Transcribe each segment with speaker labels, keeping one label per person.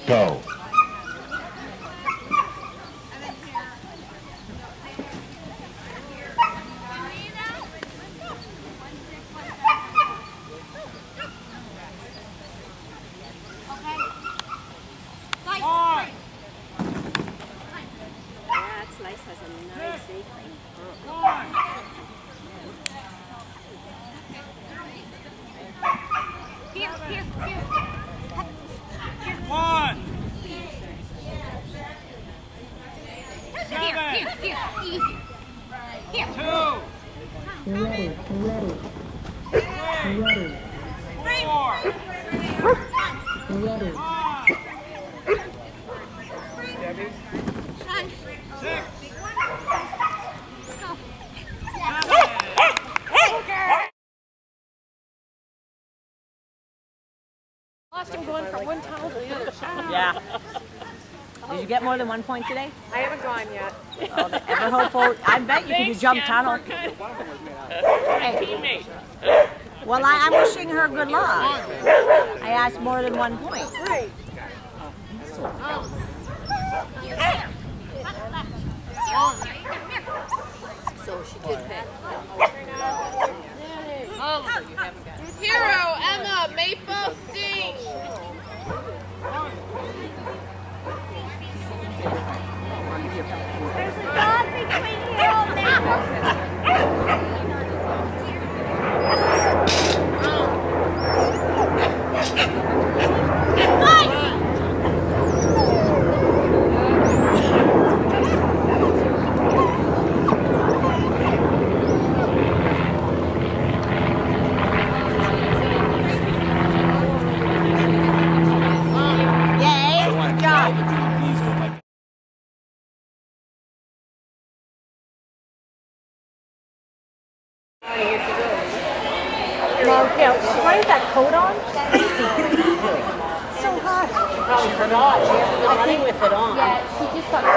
Speaker 1: Go.
Speaker 2: Slyce has a nice apron. Here.
Speaker 3: One.
Speaker 2: Here. Easy. Here.
Speaker 3: Two.
Speaker 4: You're ready.
Speaker 3: Four.
Speaker 4: You're ready.
Speaker 3: Six.
Speaker 5: Lost him going from one tunnel to the other.
Speaker 6: Yeah. Did you get more than 1 point today?
Speaker 5: I haven't gone yet.
Speaker 6: Oh, ever hopeful? I bet you can jump tunnel.
Speaker 5: Teammate.
Speaker 6: Well, I'm wishing her good luck. I asked more than 1 point.
Speaker 5: Right.
Speaker 2: So she did pay.
Speaker 5: Hero, Emma, Maple, Sting.
Speaker 2: There's a dog between Hero and Emma.
Speaker 5: Why is that coat on?
Speaker 6: So hot.
Speaker 5: Probably forgot. She hasn't been running with it on.
Speaker 2: Yeah, she just got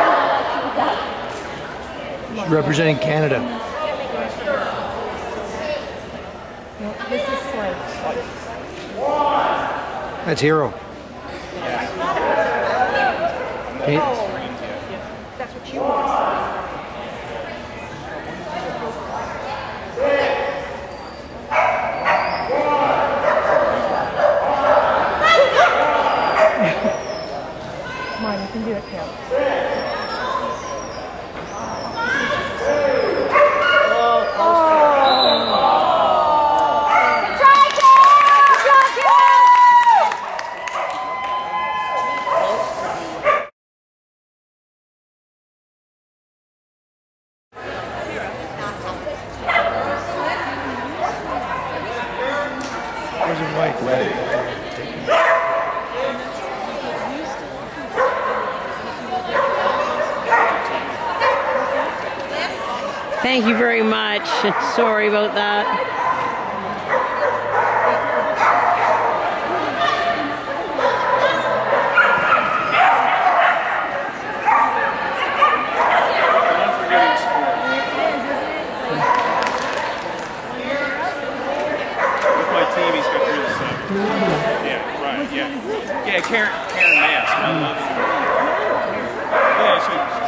Speaker 2: caught.
Speaker 1: Representing Canada.
Speaker 5: This is Slyce.
Speaker 1: That's Hero. Hey,
Speaker 5: That's what you want. Come on, you can do it, Cam.
Speaker 1: there's a white ready.
Speaker 6: Thank you very much. Sorry about that.
Speaker 3: With my team, he's got 3 to 7. Yeah, right, yeah. Yeah, Karen Mass. Yeah, she